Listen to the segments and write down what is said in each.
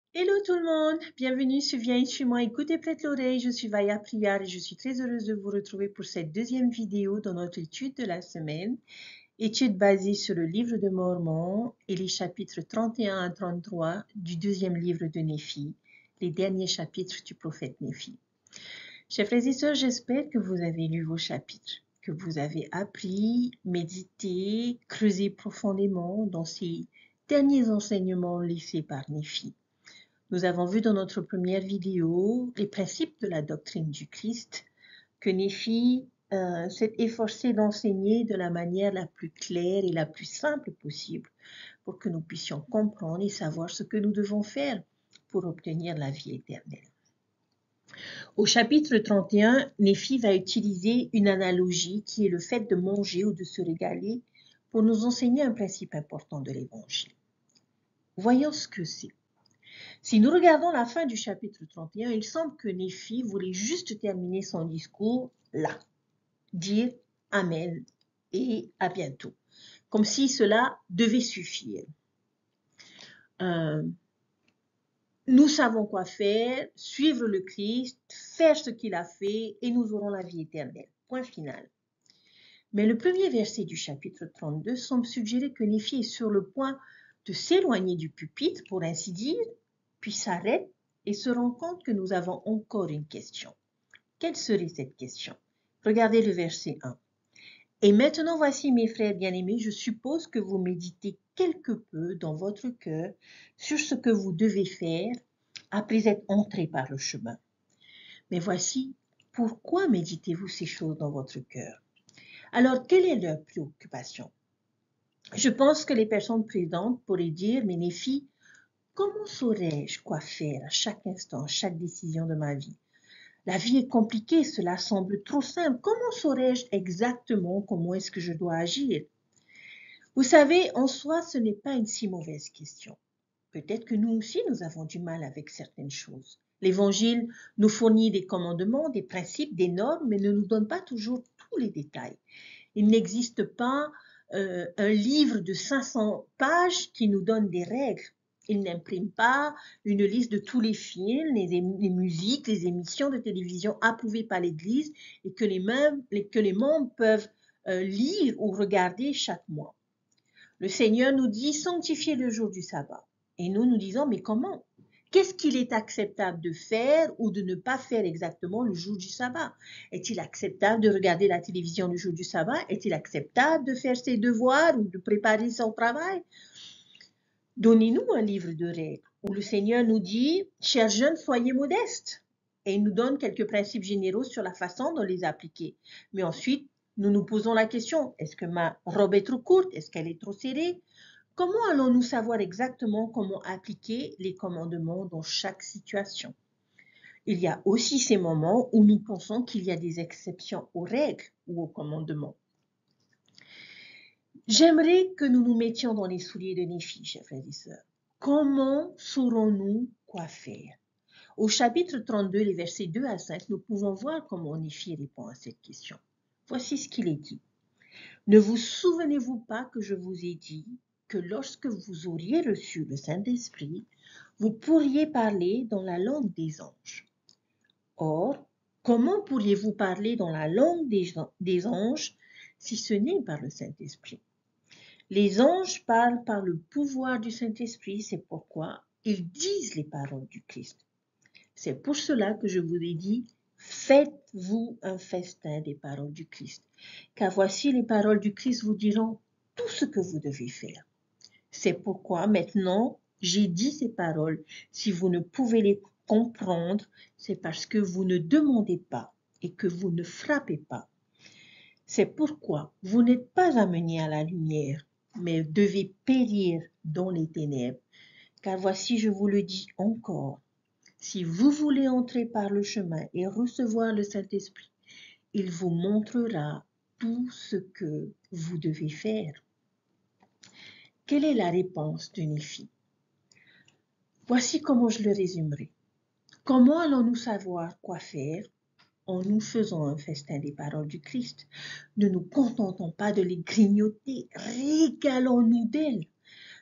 Hello tout le monde, bienvenue sur Viens chez moi, écoutez prête l'oreille, je suis Vaya Priar et je suis très heureuse de vous retrouver pour cette deuxième vidéo dans notre étude de la semaine, étude basée sur le livre de Mormon et les chapitres 31 à 33 du deuxième livre de Néphi, les derniers chapitres du prophète Néphi. Chers frères et sœurs, j'espère que vous avez lu vos chapitres, que vous avez appris, médité, creusé profondément dans ces derniers enseignements laissés par Néphi. Nous avons vu dans notre première vidéo les principes de la doctrine du Christ que Néphi s'est efforcé d'enseigner de la manière la plus claire et la plus simple possible pour que nous puissions comprendre et savoir ce que nous devons faire pour obtenir la vie éternelle. Au chapitre 31, Néphi va utiliser une analogie qui est le fait de manger ou de se régaler pour nous enseigner un principe important de l'Évangile. Voyons ce que c'est. Si nous regardons la fin du chapitre 31, il semble que Néphi voulait juste terminer son discours là, dire Amen et à bientôt, comme si cela devait suffire. Nous savons quoi faire, suivre le Christ, faire ce qu'il a fait et nous aurons la vie éternelle. Point final. Mais le premier verset du chapitre 32 semble suggérer que Néphi est sur le point de s'éloigner du pupitre, pour ainsi dire, puis s'arrête et se rend compte que nous avons encore une question. Quelle serait cette question? Regardez le verset 1. Et maintenant voici mes frères bien-aimés, je suppose que vous méditez quelque peu dans votre cœur sur ce que vous devez faire après être entré par le chemin. Mais voici, pourquoi méditez-vous ces choses dans votre cœur? Alors, quelle est leur préoccupation? Je pense que les personnes présentes pourraient dire, mais Néphi, comment saurais-je quoi faire à chaque instant, à chaque décision de ma vie? La vie est compliquée, cela semble trop simple. Comment saurais-je exactement comment est-ce que je dois agir? Vous savez, en soi, ce n'est pas une si mauvaise question. Peut-être que nous aussi, nous avons du mal avec certaines choses. L'Évangile nous fournit des commandements, des principes, des normes, mais ne nous donne pas toujours tous les détails. Il n'existe pas un livre de 500 pages qui nous donne des règles. Il n'imprime pas une liste de tous les films, les musiques, les émissions de télévision approuvées par l'Église et que les membres peuvent lire ou regarder chaque mois. Le Seigneur nous dit sanctifiez le jour du sabbat. Et nous disons mais comment? Qu'est-ce qu'il est acceptable de faire ou de ne pas faire exactement le jour du sabbat? Est-il acceptable de regarder la télévision le jour du sabbat? Est-il acceptable de faire ses devoirs ou de préparer son travail? Donnez-nous un livre de règles où le Seigneur nous dit, chers jeunes, soyez modestes. Et il nous donne quelques principes généraux sur la façon de les appliquer. Mais ensuite, nous nous posons la question, est-ce que ma robe est trop courte? Est-ce qu'elle est trop serrée? Comment allons-nous savoir exactement comment appliquer les commandements dans chaque situation? Il y a aussi ces moments où nous pensons qu'il y a des exceptions aux règles ou aux commandements. J'aimerais que nous nous mettions dans les souliers de Néphi, chers frères et sœurs. Comment saurons-nous quoi faire? Au chapitre 32, les versets 2 à 5, nous pouvons voir comment Néphi répond à cette question. Voici ce qu'il est dit. Ne vous souvenez-vous pas que je vous ai dit que lorsque vous auriez reçu le Saint-Esprit, vous pourriez parler dans la langue des anges. Or, comment pourriez-vous parler dans la langue des anges si ce n'est par le Saint-Esprit? Les anges parlent par le pouvoir du Saint-Esprit, c'est pourquoi ils disent les paroles du Christ. C'est pour cela que je vous ai dit, faites-vous un festin des paroles du Christ, car voici les paroles du Christ vous diront tout ce que vous devez faire. C'est pourquoi maintenant, j'ai dit ces paroles. Si vous ne pouvez les comprendre, c'est parce que vous ne demandez pas et que vous ne frappez pas. C'est pourquoi vous n'êtes pas amenés à la lumière, mais devez périr dans les ténèbres. Car voici, je vous le dis encore, si vous voulez entrer par le chemin et recevoir le Saint-Esprit, il vous montrera tout ce que vous devez faire. Quelle est la réponse de Néphi? Voici comment je le résumerai. Comment allons-nous savoir quoi faire en nous faisant un festin des paroles du Christ? Ne nous contentons pas de les grignoter, régalons-nous d'elles.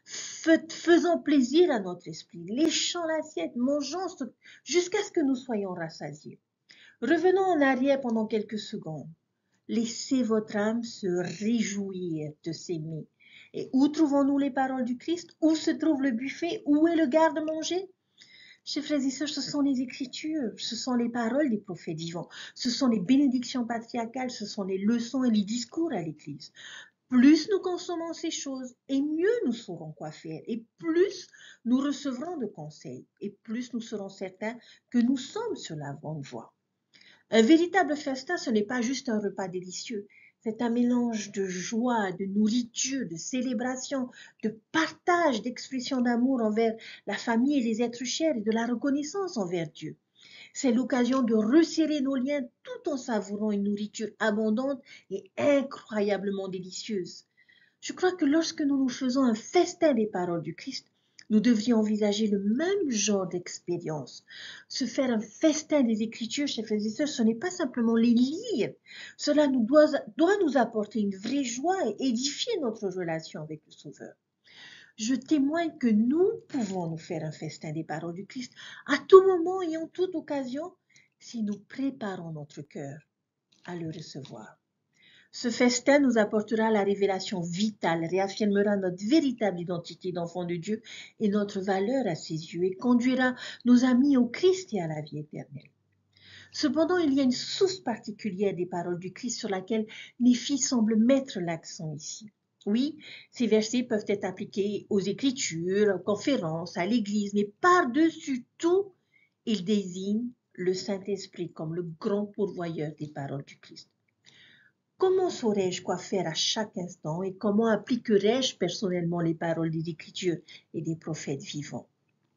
faisant plaisir à notre esprit, léchant l'assiette, mangeant jusqu'à ce que nous soyons rassasiés. Revenons en arrière pendant quelques secondes. Laissez votre âme se réjouir de s'aimer. Et où trouvons-nous les paroles du Christ? Où se trouve le buffet? Où est le garde-manger? Chers frères et sœurs, ce sont les Écritures, ce sont les paroles des prophètes vivants, ce sont les bénédictions patriarcales, ce sont les leçons et les discours à l'Église. Plus nous consommons ces choses, et mieux nous saurons quoi faire, et plus nous recevrons de conseils, et plus nous serons certains que nous sommes sur la bonne voie. Un véritable festin, ce n'est pas juste un repas délicieux, c'est un mélange de joie, de nourriture, de célébration, de partage, d'expression d'amour envers la famille et les êtres chers et de la reconnaissance envers Dieu. C'est l'occasion de resserrer nos liens tout en savourant une nourriture abondante et incroyablement délicieuse. Je crois que lorsque nous nous faisons un festin des paroles du Christ, nous devrions envisager le même genre d'expérience. Se faire un festin des Écritures, chers frères et sœurs, ce n'est pas simplement les lire. Cela doit nous apporter une vraie joie et édifier notre relation avec le Sauveur. Je témoigne que nous pouvons nous faire un festin des paroles du Christ à tout moment et en toute occasion si nous préparons notre cœur à le recevoir. Ce festin nous apportera la révélation vitale, réaffirmera notre véritable identité d'enfant de Dieu et notre valeur à ses yeux et conduira nos amis au Christ et à la vie éternelle. Cependant, il y a une source particulière des paroles du Christ sur laquelle Néphi semble mettre l'accent ici. Oui, ces versets peuvent être appliqués aux Écritures, aux conférences, à l'Église, mais par-dessus tout, ils désignent le Saint-Esprit comme le grand pourvoyeur des paroles du Christ. Comment saurais-je quoi faire à chaque instant et comment appliquerais-je personnellement les paroles des Écritures et des prophètes vivants?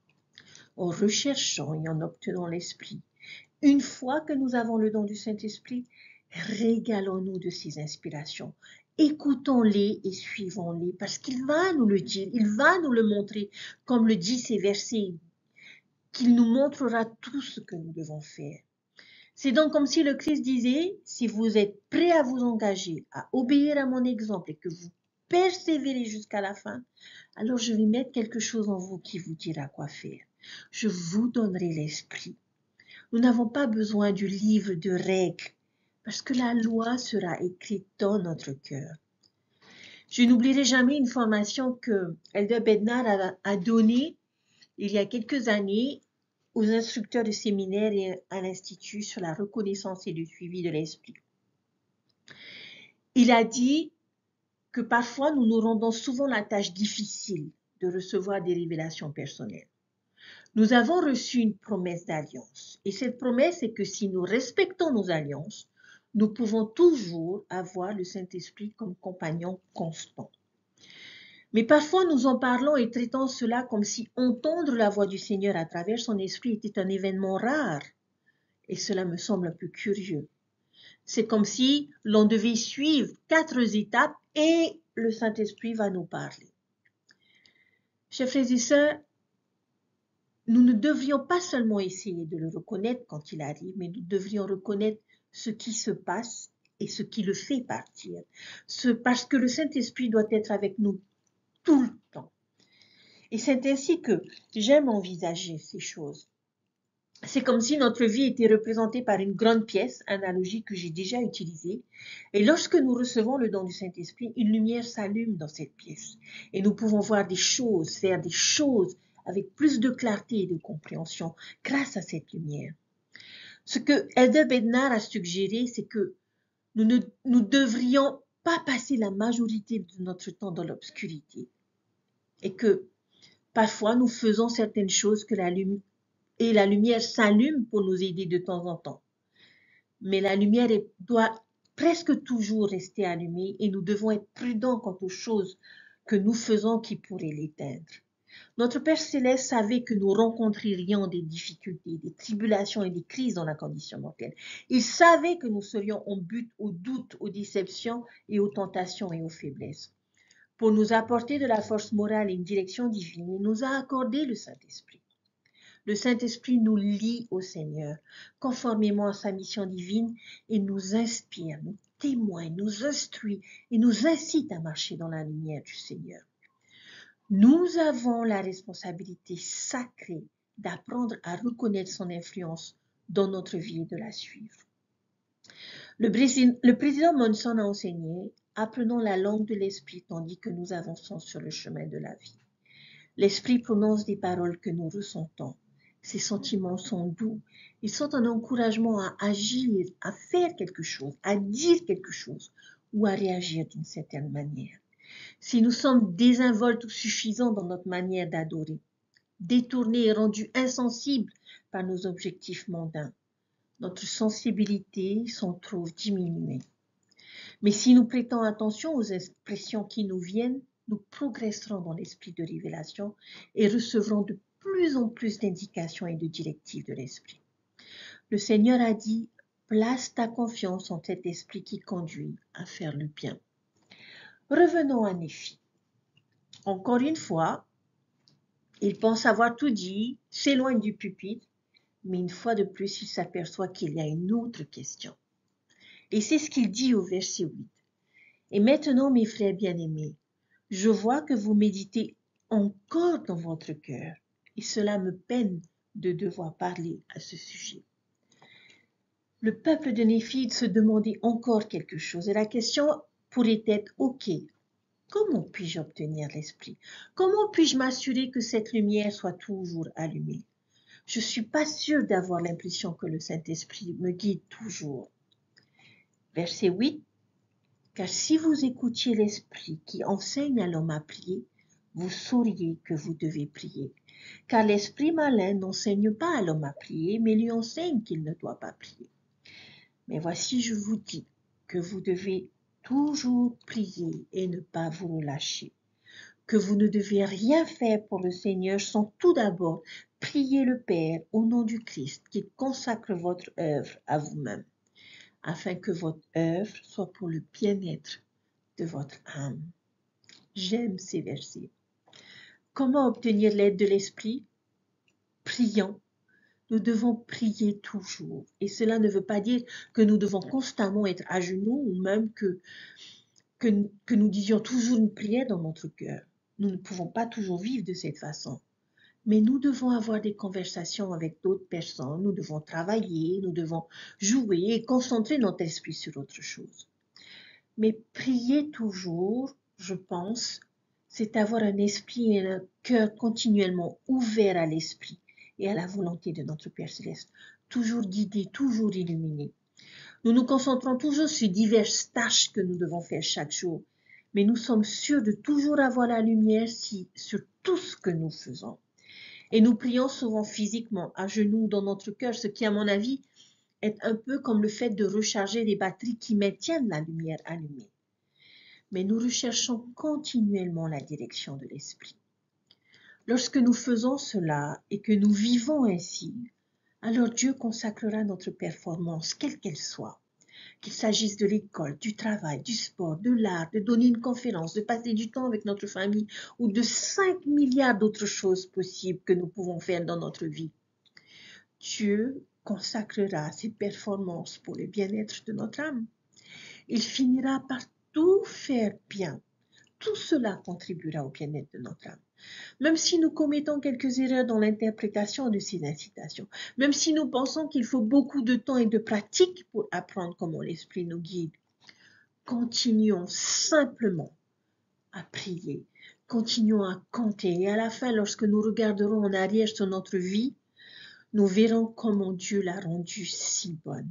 En recherchant et en obtenant l'Esprit. Une fois que nous avons le don du Saint-Esprit, régalons-nous de ses inspirations. Écoutons-les et suivons-les parce qu'il va nous le dire, il va nous le montrer, comme le dit ces versets, qu'il nous montrera tout ce que nous devons faire. C'est donc comme si le Christ disait, si vous êtes prêts à vous engager, à obéir à mon exemple et que vous persévérez jusqu'à la fin, alors je vais mettre quelque chose en vous qui vous dira quoi faire. Je vous donnerai l'esprit. Nous n'avons pas besoin du livre de règles parce que la loi sera écrite dans notre cœur. Je n'oublierai jamais une formation que Elder Bednar a donnée il y a quelques années aux instructeurs de séminaire et à l'Institut sur la reconnaissance et le suivi de l'esprit. Il a dit que parfois nous nous rendons souvent la tâche difficile de recevoir des révélations personnelles. Nous avons reçu une promesse d'alliance et cette promesse est que si nous respectons nos alliances, nous pouvons toujours avoir le Saint-Esprit comme compagnon constant. Mais parfois nous en parlons et traitons cela comme si entendre la voix du Seigneur à travers son esprit était un événement rare. Et cela me semble un peu curieux. C'est comme si l'on devait suivre 4 étapes et le Saint-Esprit va nous parler. Chers frères et sœurs, nous ne devrions pas seulement essayer de le reconnaître quand il arrive, mais nous devrions reconnaître ce qui se passe et ce qui le fait partir. Parce que le Saint-Esprit doit être avec nous tout le temps. Et c'est ainsi que j'aime envisager ces choses. C'est comme si notre vie était représentée par une grande pièce, analogie que j'ai déjà utilisée. Et lorsque nous recevons le don du Saint-Esprit, une lumière s'allume dans cette pièce. Et nous pouvons voir des choses, faire des choses avec plus de clarté et de compréhension grâce à cette lumière. Ce que Elder Bednar a suggéré, c'est que nous ne devrions pas passer la majorité de notre temps dans l'obscurité. Et que parfois nous faisons certaines choses que la lumière s'allume pour nous aider de temps en temps. Mais la lumière doit presque toujours rester allumée et nous devons être prudents quant aux choses que nous faisons qui pourraient l'éteindre. Notre Père Céleste savait que nous rencontrerions des difficultés, des tribulations et des crises dans la condition mortelle. Il savait que nous serions en but aux doutes, aux déceptions et aux tentations et aux faiblesses. Pour nous apporter de la force morale et une direction divine, il nous a accordé le Saint-Esprit. Le Saint-Esprit nous lie au Seigneur, conformément à sa mission divine, et nous inspire, nous témoigne, nous instruit et nous incite à marcher dans la lumière du Seigneur. Nous avons la responsabilité sacrée d'apprendre à reconnaître son influence dans notre vie et de la suivre. Le président Monson a enseigné « Apprenons la langue de l'esprit tandis que nous avançons sur le chemin de la vie ». L'esprit prononce des paroles que nous ressentons. Ses sentiments sont doux. Ils sont un encouragement à agir, à faire quelque chose, à dire quelque chose ou à réagir d'une certaine manière. Si nous sommes désinvoltes ou suffisants dans notre manière d'adorer, détournés et rendus insensibles par nos objectifs mondains, notre sensibilité s'en trouve diminuée. Mais si nous prêtons attention aux expressions qui nous viennent, nous progresserons dans l'esprit de révélation et recevrons de plus en plus d'indications et de directives de l'esprit. Le Seigneur a dit, place ta confiance en cet esprit qui conduit à faire le bien. Revenons à Néphi. Encore une fois, il pense avoir tout dit, s'éloigne du pupitre, mais une fois de plus, il s'aperçoit qu'il y a une autre question. Et c'est ce qu'il dit au verset 8. Et maintenant, mes frères bien-aimés, je vois que vous méditez encore dans votre cœur, et cela me peine de devoir parler à ce sujet. Le peuple de Néphi se demandait encore quelque chose, et la question pourrait être, ok, comment puis-je obtenir l'esprit? Comment puis-je m'assurer que cette lumière soit toujours allumée? Je ne suis pas sûre d'avoir l'impression que le Saint-Esprit me guide toujours. Verset 8. Car si vous écoutiez l'Esprit qui enseigne à l'homme à prier, vous sauriez que vous devez prier. Car l'Esprit malin n'enseigne pas à l'homme à prier, mais lui enseigne qu'il ne doit pas prier. Mais voici, je vous dis que vous devez toujours prier et ne pas vous relâcher. Que vous ne devez rien faire pour le Seigneur sans tout d'abord prier le Père au nom du Christ, qu'il consacre votre œuvre à vous-même, afin que votre œuvre soit pour le bien-être de votre âme. J'aime ces versets. Comment obtenir l'aide de l'Esprit? Prions. Nous devons prier toujours. Et cela ne veut pas dire que nous devons constamment être à genoux ou même que nous disions toujours une prière dans notre cœur. Nous ne pouvons pas toujours vivre de cette façon. Mais nous devons avoir des conversations avec d'autres personnes, nous devons travailler, nous devons jouer et concentrer notre esprit sur autre chose. Mais prier toujours, je pense, c'est avoir un esprit et un cœur continuellement ouverts à l'esprit et à la volonté de notre Père Céleste, toujours guidés, toujours illuminés. Nous nous concentrons toujours sur diverses tâches que nous devons faire chaque jour, mais nous sommes sûrs de toujours avoir la lumière sur tout ce que nous faisons. Et nous prions souvent physiquement, à genoux dans notre cœur, ce qui, à mon avis, est un peu comme le fait de recharger les batteries qui maintiennent la lumière allumée. Mais nous recherchons continuellement la direction de l'esprit. Lorsque nous faisons cela et que nous vivons ainsi, alors Dieu consacrera notre performance, quelle qu'elle soit. Qu'il s'agisse de l'école, du travail, du sport, de l'art, de donner une conférence, de passer du temps avec notre famille ou de 5 milliards d'autres choses possibles que nous pouvons faire dans notre vie. Dieu consacrera ses performances pour le bien-être de notre âme. Il finira par tout faire bien. Tout cela contribuera au bien-être de notre âme. Même si nous commettons quelques erreurs dans l'interprétation de ces incitations, même si nous pensons qu'il faut beaucoup de temps et de pratique pour apprendre comment l'Esprit nous guide, continuons simplement à prier, continuons à compter et à la fin, lorsque nous regarderons en arrière sur notre vie, nous verrons comment Dieu l'a rendue si bonne.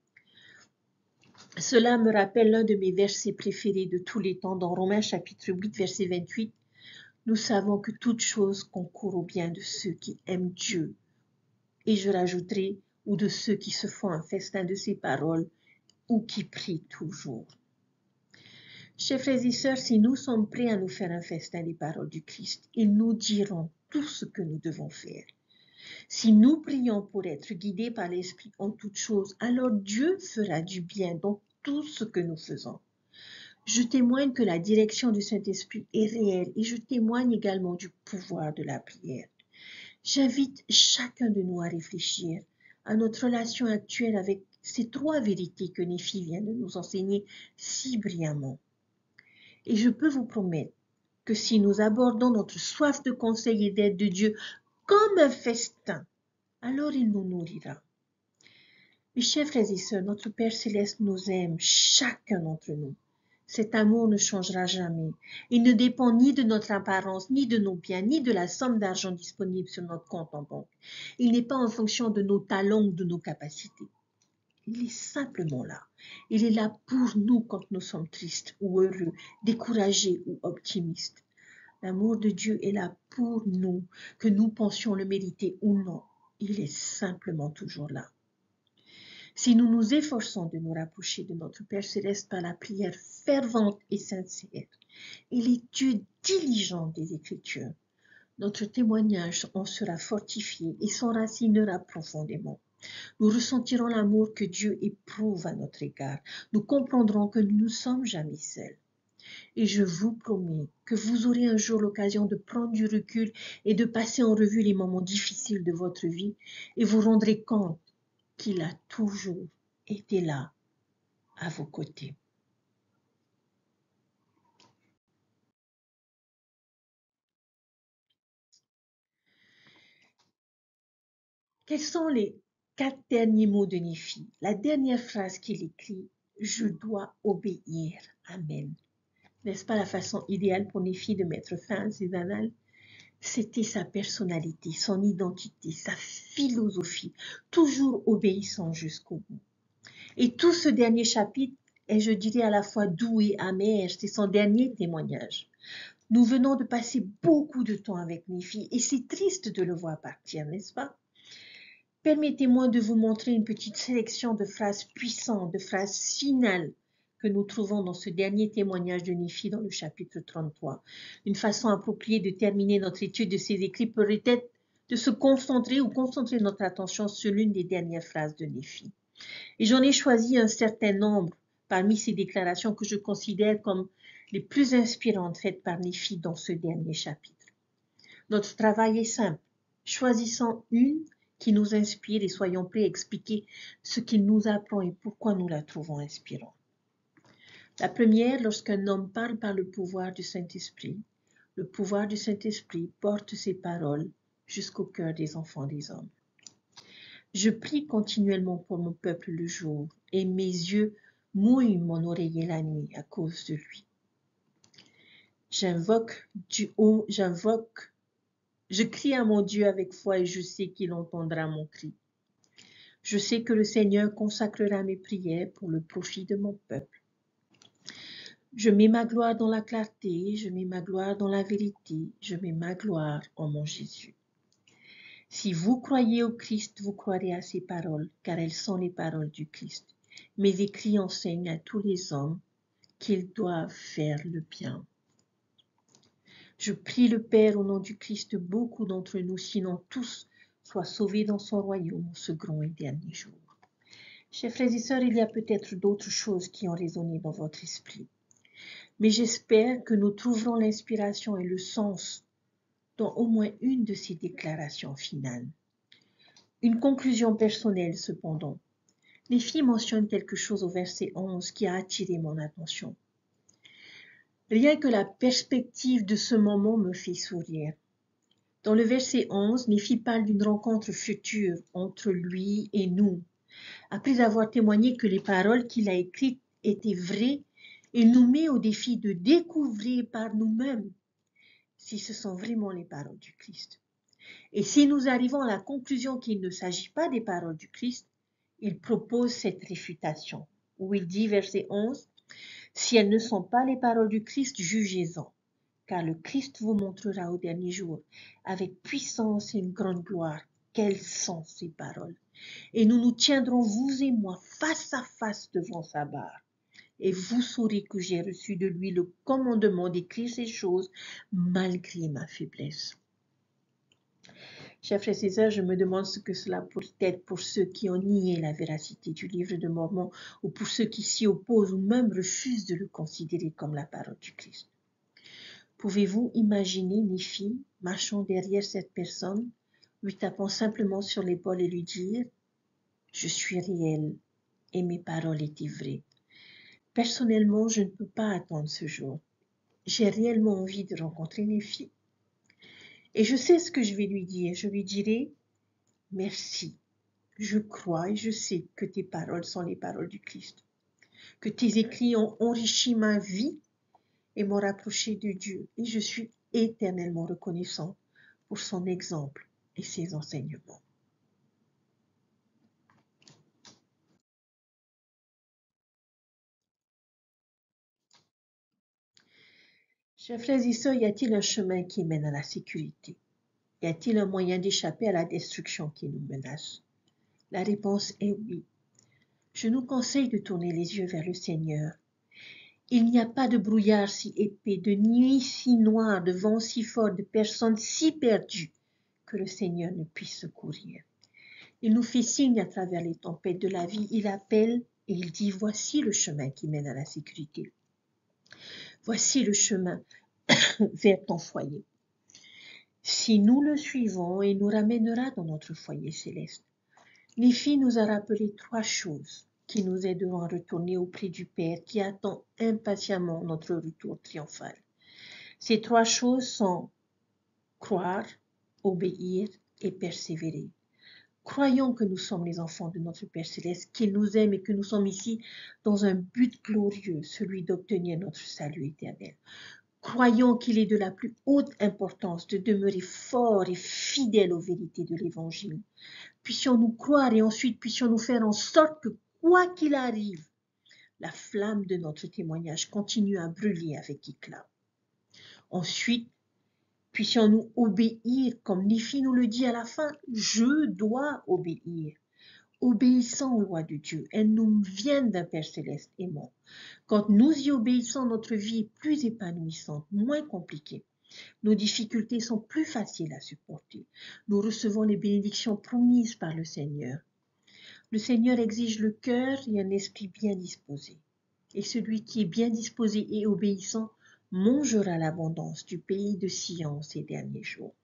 Cela me rappelle l'un de mes versets préférés de tous les temps dans Romains chapitre 8, verset 28. Nous savons que toute chose concourt au bien de ceux qui aiment Dieu. Et je rajouterai, ou de ceux qui se font un festin de ses paroles, ou qui prient toujours. Chers frères et sœurs, si nous sommes prêts à nous faire un festin des paroles du Christ, ils nous diront tout ce que nous devons faire. Si nous prions pour être guidés par l'Esprit en toutes choses, alors Dieu fera du bien dans tout ce que nous faisons. Je témoigne que la direction du Saint-Esprit est réelle et je témoigne également du pouvoir de la prière. J'invite chacun de nous à réfléchir à notre relation actuelle avec ces 3 vérités que Néphi vient de nous enseigner si brillamment. Et je peux vous promettre que si nous abordons notre soif de conseil et d'aide de Dieu comme un festin, alors il nous nourrira. Mes chers frères et sœurs, notre Père Céleste nous aime, chacun d'entre nous. Cet amour ne changera jamais. Il ne dépend ni de notre apparence, ni de nos biens, ni de la somme d'argent disponible sur notre compte en banque. Il n'est pas en fonction de nos talents ou de nos capacités. Il est simplement là. Il est là pour nous quand nous sommes tristes ou heureux, découragés ou optimistes. L'amour de Dieu est là pour nous, que nous pensions le mériter ou non. Il est simplement toujours là. Si nous nous efforçons de nous rapprocher de notre Père Céleste par la prière fervente et sincère, il est Dieu diligent des Écritures. Notre témoignage en sera fortifié et s'enracinera profondément. Nous ressentirons l'amour que Dieu éprouve à notre égard. Nous comprendrons que nous ne sommes jamais seuls. Et je vous promets que vous aurez un jour l'occasion de prendre du recul et de passer en revue les moments difficiles de votre vie et vous rendrez compte qu'il a toujours été là, à vos côtés. Quels sont les 4 derniers mots de Néphi? La dernière phrase qu'il écrit, « Je dois obéir. Amen ». N'est-ce pas la façon idéale pour Néphi de mettre fin à ses annales? C'était sa personnalité, son identité, sa philosophie, toujours obéissant jusqu'au bout. Et tout ce dernier chapitre est, je dirais, à la fois doux et amer. C'est son dernier témoignage. Nous venons de passer beaucoup de temps avec Néphi et c'est triste de le voir partir, n'est-ce pas? Permettez-moi de vous montrer une petite sélection de phrases puissantes, de phrases finales que nous trouvons dans ce dernier témoignage de Néphi dans le chapitre 33. Une façon appropriée de terminer notre étude de ces écrits pourrait être de se concentrer ou concentrer notre attention sur l'une des dernières phrases de Néphi. Et j'en ai choisi un certain nombre parmi ces déclarations que je considère comme les plus inspirantes faites par Néphi dans ce dernier chapitre. Notre travail est simple. Choisissons une qui nous inspire et soyons prêts à expliquer ce qu'il nous apprend et pourquoi nous la trouvons inspirante. La première, lorsqu'un homme parle par le pouvoir du Saint-Esprit, le pouvoir du Saint-Esprit porte ses paroles jusqu'au cœur des enfants des hommes. Je prie continuellement pour mon peuple le jour, et mes yeux mouillent mon oreiller la nuit à cause de lui. Je crie à mon Dieu avec foi et je sais qu'il entendra mon cri. Je sais que le Seigneur consacrera mes prières pour le profit de mon peuple. Je mets ma gloire dans la clarté, je mets ma gloire dans la vérité, je mets ma gloire en mon Jésus. Si vous croyez au Christ, vous croirez à ses paroles, car elles sont les paroles du Christ. Mes écrits enseignent à tous les hommes qu'ils doivent faire le bien. Je prie le Père au nom du Christ, beaucoup d'entre nous, sinon tous, soient sauvés dans son royaume en ce grand et dernier jour. Chers frères et sœurs, il y a peut-être d'autres choses qui ont résonné dans votre esprit. Mais j'espère que nous trouverons l'inspiration et le sens dans au moins une de ces déclarations finales. Une conclusion personnelle cependant. Néphi mentionne quelque chose au verset 11 qui a attiré mon attention. Rien que la perspective de ce moment me fait sourire. Dans le verset 11, Néphi parle d'une rencontre future entre lui et nous. Après avoir témoigné que les paroles qu'il a écrites étaient vraies, il nous met au défi de découvrir par nous-mêmes si ce sont vraiment les paroles du Christ. Et si nous arrivons à la conclusion qu'il ne s'agit pas des paroles du Christ, il propose cette réfutation, où il dit, verset 11, « Si elles ne sont pas les paroles du Christ, jugez-en, car le Christ vous montrera au dernier jour, avec puissance et une grande gloire, quelles sont ces paroles. Et nous nous tiendrons, vous et moi, face à face devant sa barre. Et vous saurez que j'ai reçu de lui le commandement d'écrire ces choses malgré ma faiblesse. » Chers frères et sœurs, je me demande ce que cela pourrait être pour ceux qui ont nié la véracité du livre de Mormon ou pour ceux qui s'y opposent ou même refusent de le considérer comme la parole du Christ. Pouvez-vous imaginer Néphi marchant derrière cette personne, lui tapant simplement sur l'épaule et lui dire « Je suis réel et mes paroles étaient vraies ». Personnellement, je ne peux pas attendre ce jour. j'ai réellement envie de rencontrer Néphi. Et je sais ce que je vais lui dire. Je lui dirai, merci. Je crois et je sais que tes paroles sont les paroles du Christ. Que tes écrits ont enrichi ma vie et m'ont rapproché de Dieu. Et je suis éternellement reconnaissant pour son exemple et ses enseignements. Chers frères et sœurs, y a-t-il un chemin qui mène à la sécurité? Y a-t-il un moyen d'échapper à la destruction qui nous menace? La réponse est oui. Je nous conseille de tourner les yeux vers le Seigneur. Il n'y a pas de brouillard si épais, de nuit si noire, de vent si fort, de personnes si perdues que le Seigneur ne puisse secourir. Il nous fait signe à travers les tempêtes de la vie. Il appelle et il dit, voici le chemin qui mène à la sécurité. Voici le chemin vers ton foyer. Si nous le suivons, il nous ramènera dans notre foyer céleste. Néphi nous a rappelé 3 choses qui nous aideront à retourner auprès du Père qui attend impatiemment notre retour triomphal. Ces 3 choses sont croire, obéir et persévérer. Croyons que nous sommes les enfants de notre Père Céleste, qu'il nous aime et que nous sommes ici dans un but glorieux, celui d'obtenir notre salut éternel. Croyons qu'il est de la plus haute importance de demeurer fort et fidèle aux vérités de l'Évangile. Puissions-nous croire et ensuite puissions-nous faire en sorte que, quoi qu'il arrive, la flamme de notre témoignage continue à brûler avec éclat. Ensuite, puissions-nous obéir, comme Néphi nous le dit à la fin, je dois obéir. Obéissant aux lois de Dieu, elles nous viennent d'un Père céleste aimant. Quand nous y obéissons, notre vie est plus épanouissante, moins compliquée. Nos difficultés sont plus faciles à supporter. Nous recevons les bénédictions promises par le Seigneur. Le Seigneur exige le cœur et un esprit bien disposé. Et celui qui est bien disposé et obéissant mangera l'abondance du pays de Sion ces derniers jours.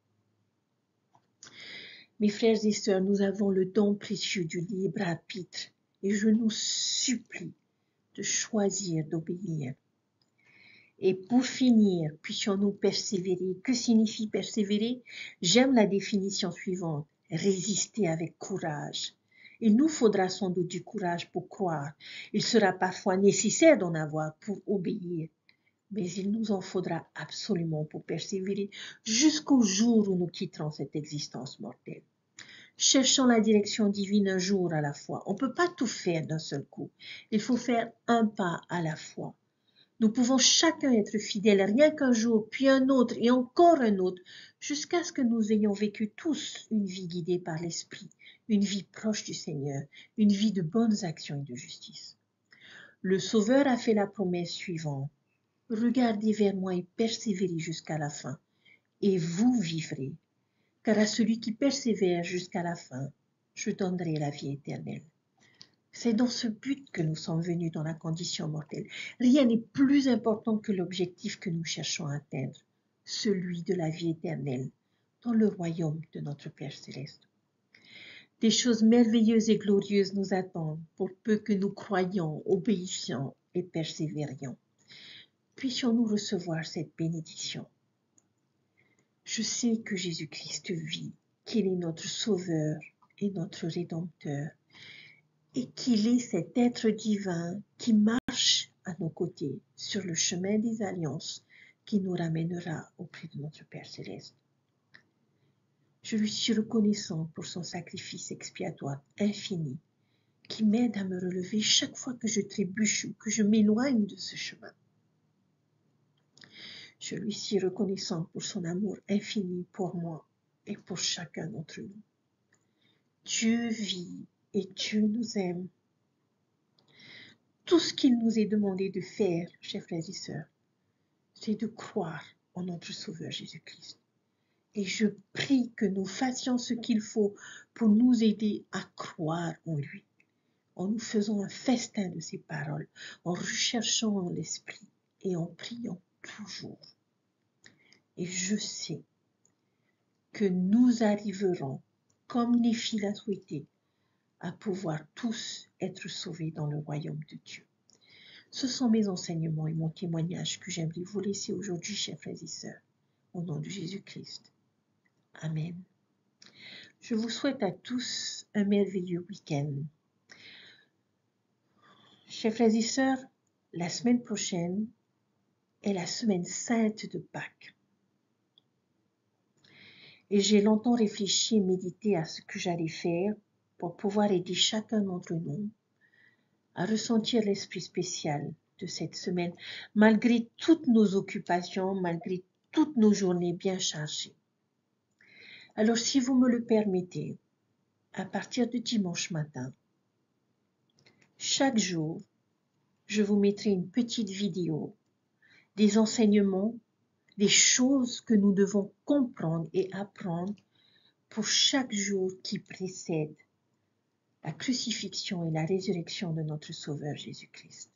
Mes frères et sœurs, nous avons le don précieux du libre arbitre et je nous supplie de choisir d'obéir. Et pour finir, puissions-nous persévérer. Que signifie persévérer? J'aime la définition suivante. Résister avec courage. Il nous faudra sans doute du courage pour croire. Il sera parfois nécessaire d'en avoir pour obéir. Mais il nous en faudra absolument pour persévérer jusqu'au jour où nous quitterons cette existence mortelle. Cherchons la direction divine un jour à la fois. On ne peut pas tout faire d'un seul coup. Il faut faire un pas à la fois. Nous pouvons chacun être fidèles rien qu'un jour, puis un autre et encore un autre, jusqu'à ce que nous ayons vécu tous une vie guidée par l'Esprit, une vie proche du Seigneur, une vie de bonnes actions et de justice. Le Sauveur a fait la promesse suivante. Regardez vers moi et persévérez jusqu'à la fin, et vous vivrez. Car à celui qui persévère jusqu'à la fin, je donnerai la vie éternelle. C'est dans ce but que nous sommes venus dans la condition mortelle. Rien n'est plus important que l'objectif que nous cherchons à atteindre, celui de la vie éternelle, dans le royaume de notre Père céleste. Des choses merveilleuses et glorieuses nous attendent pour peu que nous croyions, obéissions et persévérions. Puissions-nous recevoir cette bénédiction. Je sais que Jésus-Christ vit, qu'il est notre Sauveur et notre Rédempteur, et qu'il est cet être divin qui marche à nos côtés sur le chemin des alliances qui nous ramènera auprès de notre Père céleste. Je lui suis reconnaissant pour son sacrifice expiatoire infini qui m'aide à me relever chaque fois que je trébuche ou que je m'éloigne de ce chemin. Je lui suis reconnaissant pour son amour infini pour moi et pour chacun d'entre nous. Dieu vit et Dieu nous aime. Tout ce qu'il nous est demandé de faire, chers frères et sœurs, c'est de croire en notre Sauveur Jésus-Christ. Et je prie que nous fassions ce qu'il faut pour nous aider à croire en lui, en nous faisant un festin de ses paroles, en recherchant l'Esprit et en priant toujours. Et je sais que nous arriverons, comme Néphi l'a souhaité, à pouvoir tous être sauvés dans le royaume de Dieu. Ce sont mes enseignements et mon témoignage que j'aimerais vous laisser aujourd'hui, chers frères et sœurs, au nom de Jésus-Christ. Amen. Je vous souhaite à tous un merveilleux week-end. Chers frères et sœurs, la semaine prochaine est la semaine sainte de Pâques. Et j'ai longtemps réfléchi et médité à ce que j'allais faire pour pouvoir aider chacun d'entre nous à ressentir l'esprit spécial de cette semaine, malgré toutes nos occupations, malgré toutes nos journées bien chargées. Alors, si vous me le permettez, à partir de dimanche matin, chaque jour, je vous mettrai une petite vidéo des enseignements, des choses que nous devons comprendre et apprendre pour chaque jour qui précède la crucifixion et la résurrection de notre Sauveur Jésus-Christ.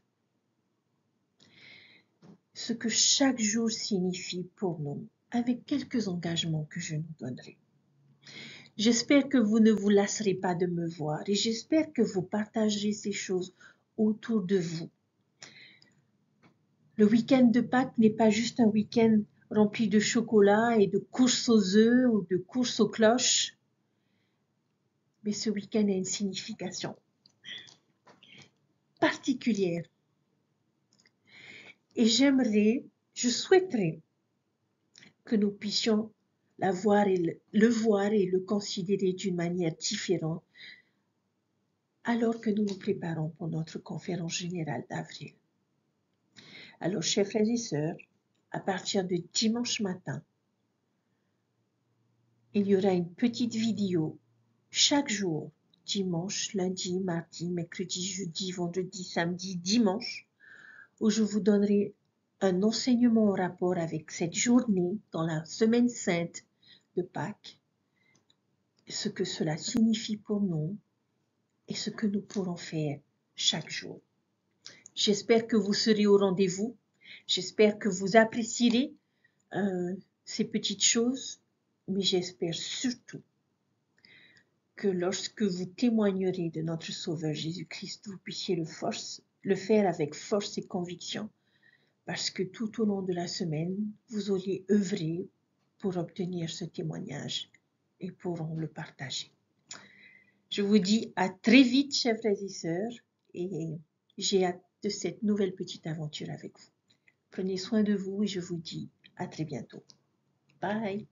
Ce que chaque jour signifie pour nous, avec quelques engagements que je nous donnerai. J'espère que vous ne vous lasserez pas de me voir et j'espère que vous partagerez ces choses autour de vous. Le week-end de Pâques n'est pas juste un week-end rempli de chocolat et de courses aux œufs ou de courses aux cloches, mais ce week-end a une signification particulière. Et je souhaiterais que nous puissions le voir et le considérer d'une manière différente alors que nous nous préparons pour notre conférence générale d'avril. Alors, chers frères et sœurs, à partir de dimanche matin, il y aura une petite vidéo chaque jour, dimanche, lundi, mardi, mercredi, jeudi, vendredi, samedi, dimanche, où je vous donnerai un enseignement en rapport avec cette journée dans la semaine sainte de Pâques, ce que cela signifie pour nous et ce que nous pourrons faire chaque jour. J'espère que vous serez au rendez-vous. J'espère que vous apprécierez ces petites choses, mais j'espère surtout que lorsque vous témoignerez de notre Sauveur Jésus-Christ, vous puissiez le faire avec force et conviction, parce que tout au long de la semaine, vous auriez œuvré pour obtenir ce témoignage et pourront le partager. Je vous dis à très vite, chers frères et sœurs, et j'ai hâte de cette nouvelle petite aventure avec vous. Prenez soin de vous et je vous dis à très bientôt. Bye!